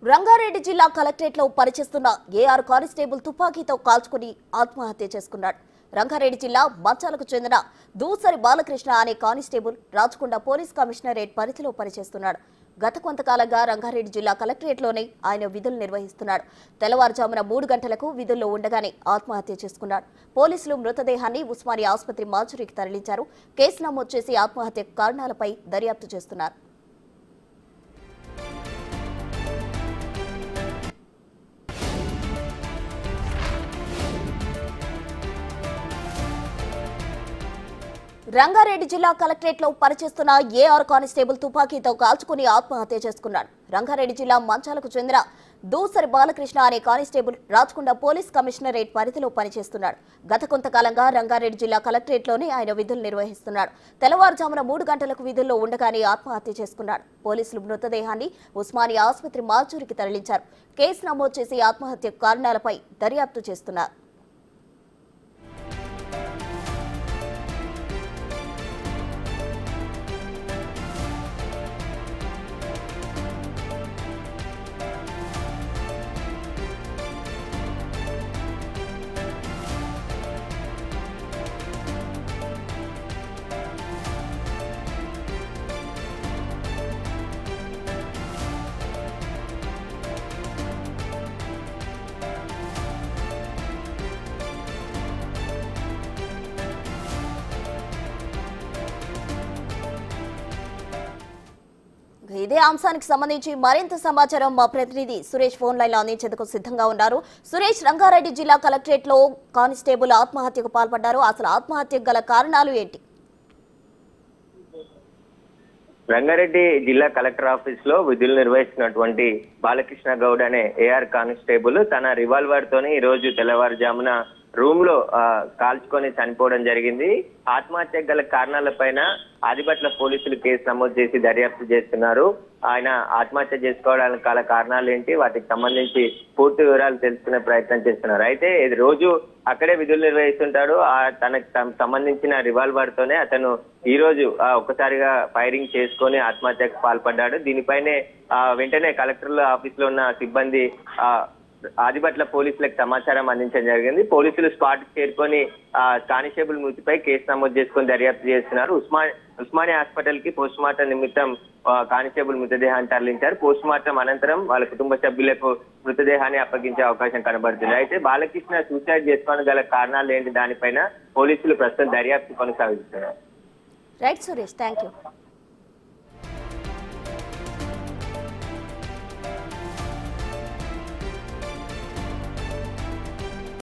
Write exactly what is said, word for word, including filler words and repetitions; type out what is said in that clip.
రంగారెడ్డి జిల్లా కలెక్టరేట్ లో పనిచేస్తున్న ఏఆర్ కానిస్టేబుల్ తుపాకీతో కాల్చుకుని ఆత్మహత్య చేసుకున్నాడు. రంగారెడ్డి జిల్లా మచ్చాలకు చెందిన దూసరి బాలకృష్ణ అనే కానిస్టేబుల్ రాచకొండ పోలీస్ కమిషనరేట్ పరిధిలో పనిచేస్తున్నాడు. గత కొంతకాలంగా రంగారెడ్డి జిల్లా కలెక్టరేట్ లోనే ఆయన విధులు నిర్వహిస్తున్నాడు. తెల్లవారుజామున మూడు గంటలకు విధుల్లో ఉండగానే ఆత్మహత్య చేసుకున్నాడు. పోలీసులు మృతదేహాన్ని ఉస్మానియా ఆసుపత్రి మార్చురీకి తరలించారు. కేసు నమోదు చేసి ఆత్మహత్య కారణాలపై దర్యాప్తు చేస్తున్నారు. రంగారెడ్డి జిల్లా కలెక్టరేట్ లో పనిచేస్తున్న ఏఆర్ కానిస్టేబుల్ తుపాకీతో కాల్చుకుని ఆత్మహత్య చేసుకున్నాడు. రంగారెడ్డి జిల్లా మంచాలకు చెందిన దూసరి బాలకృష్ణ అనే కానిస్టేబుల్ రాచకొండ పోలీస్ కమిషనరేట్ పరిధిలో పనిచేస్తున్నాడు. గత కొంతకాలంగా రంగారెడ్డి జిల్లా కలెక్టరేట్ లోనే ఆయన విధులు నిర్వహిస్తున్నాడు. తెల్లవారుజామున మూడు గంటలకు విధుల్లో ఉండగానే ఆత్మహత్య చేసుకున్నాడు. పోలీసులు మృతదేహాన్ని ఉస్మానియా ఆసుపత్రి మార్చురీకి తరలించారు. కేసు నమోదు చేసి ఆత్మహత్య కారణాలపై దర్యాప్తు చేస్తున్నారు. ఇదే అంశానికి సంబంధించి మరింత సమాచారం మా ప్రతినిధి సురేష్ ఫోన్ లైన్ లో అందించేందుకు సిద్ధంగా ఉన్నారు. సురేష్, రంగారెడ్డి జిల్లా కలెక్టరేట్ లో కానిస్టేబుల్ ఆత్మహత్యకు పాల్పడ్డారు. అసలు ఆత్మహత్యకు గల కారణాలు ఏంటి? రంగారెడ్డి జిల్లా కలెక్టర్ ఆఫీస్ లో విధులు నిర్వహిస్తున్నటువంటి బాలకృష్ణ గౌడ్ అనే ఏఆర్ కానిస్టేబుల్ తన రివాల్వర్ తోని ఈ రోజు తెల్లవారుజామున రూమ్ లో కాల్చుకొని చనిపోవడం జరిగింది. ఆత్మహత్య గల కారణాలపైన ఆదిబట్ల పోలీసులు కేసు నమోదు చేసి దర్యాప్తు చేస్తున్నారు. ఆయన ఆత్మహత్య చేసుకోవడానికి గల కారణాలు ఏంటి, వాటికి సంబంధించి పూర్తి వివరాలు తెలుసుకునే ప్రయత్నం చేస్తున్నారు. అయితే రోజు అక్కడే విధులు నిర్వహిస్తుంటాడు. తనకు సంబంధించిన రివాల్వర్ తోనే అతను ఈ రోజు ఒక్కసారిగా ఫైరింగ్ చేసుకొని ఆత్మహత్యకు పాల్పడ్డాడు. దీనిపైనే వెంటనే కలెక్టర్ ఆఫీస్ లో ఉన్న సిబ్బంది ఆదిబట్ల పోలీసులకు సమాచారం అందించడం జరిగింది. పోలీసులు స్పాట్ చేరుకొని ఆ కానిస్టేబుల్ మృతిపై కేసు నమోదు చేసుకుని దర్యాప్తు చేస్తున్నారు. ఉస్మా ఉస్మానియా హాస్పిటల్ కి పోస్ట్ మార్టం నిమిత్తం కానిస్టేబుల్ మృతదేహాన్ని తరలించారు. పోస్ట్ మార్టం అనంతరం వాళ్ళ కుటుంబ సభ్యులకు మృతదేహాన్ని అప్పగించే అవకాశం కనబడుతుంది. అయితే బాలకృష్ణ సూసైడ్ చేసుకోవడం గల కారణాలు ఏంటి, దానిపైన పోలీసులు ప్రస్తుతం దర్యాప్తు కొనసాగిస్తున్నారు. Right Suresh, thank you.